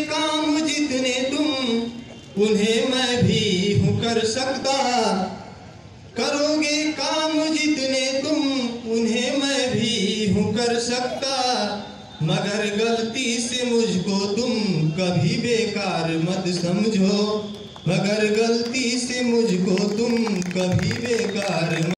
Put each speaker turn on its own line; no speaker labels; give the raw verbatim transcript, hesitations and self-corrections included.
काम जितने तुम उन्हें मैं भी हूँ कर सकता, करोगे काम जितने तुम उन्हें मैं भी हूँ कर सकता, मगर गलती से मुझको तुम कभी बेकार मत समझो, मगर गलती से मुझको तुम कभी बेकार